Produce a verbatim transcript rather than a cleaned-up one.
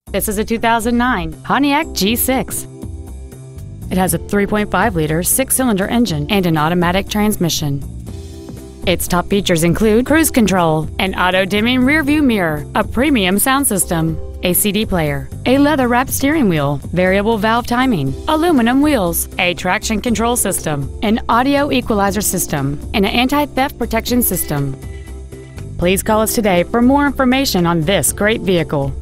This is a two thousand nine Pontiac G six. It has a three point five liter six-cylinder engine and an automatic transmission. Its top features include cruise control, an auto-dimming rearview mirror, a premium sound system, a C D player, a leather-wrapped steering wheel, variable valve timing, aluminum wheels, a traction control system, an audio equalizer system, and an anti-theft protection system. Please call us today for more information on this great vehicle.